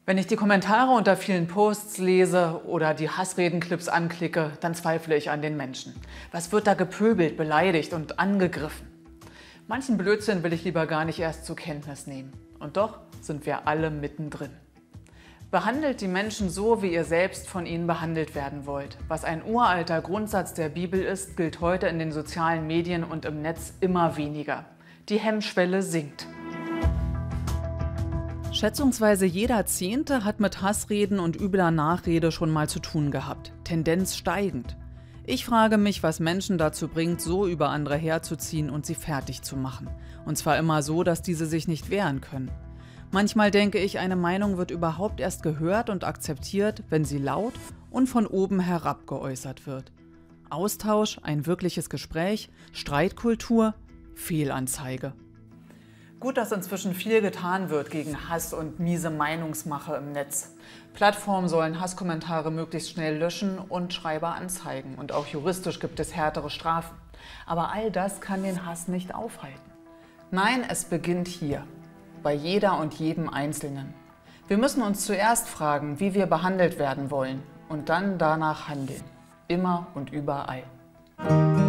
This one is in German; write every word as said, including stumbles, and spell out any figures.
Wenn ich die Kommentare unter vielen Posts lese oder die Hassredenclips anklicke, dann zweifle ich an den Menschen. Was wird da gepöbelt, beleidigt und angegriffen? Manchen Blödsinn will ich lieber gar nicht erst zur Kenntnis nehmen. Und doch sind wir alle mittendrin. Behandelt die Menschen so, wie ihr selbst von ihnen behandelt werden wollt. Was ein uralter Grundsatz der Bibel ist, gilt heute in den sozialen Medien und im Netz immer weniger. Die Hemmschwelle sinkt. Schätzungsweise jeder Zehnte hat mit Hassreden und übler Nachrede schon mal zu tun gehabt. Tendenz steigend. Ich frage mich, was Menschen dazu bringt, so über andere herzuziehen und sie fertig zu machen. Und zwar immer so, dass diese sich nicht wehren können. Manchmal denke ich, eine Meinung wird überhaupt erst gehört und akzeptiert, wenn sie laut und von oben herab geäußert wird. Austausch, ein wirkliches Gespräch, Streitkultur, Fehlanzeige. Gut, dass inzwischen viel getan wird gegen Hass und miese Meinungsmache im Netz. Plattformen sollen Hasskommentare möglichst schnell löschen und Schreiber anzeigen. Und auch juristisch gibt es härtere Strafen. Aber all das kann den Hass nicht aufhalten. Nein, es beginnt hier, bei jeder und jedem Einzelnen. Wir müssen uns zuerst fragen, wie wir behandelt werden wollen und dann danach handeln. Immer und überall.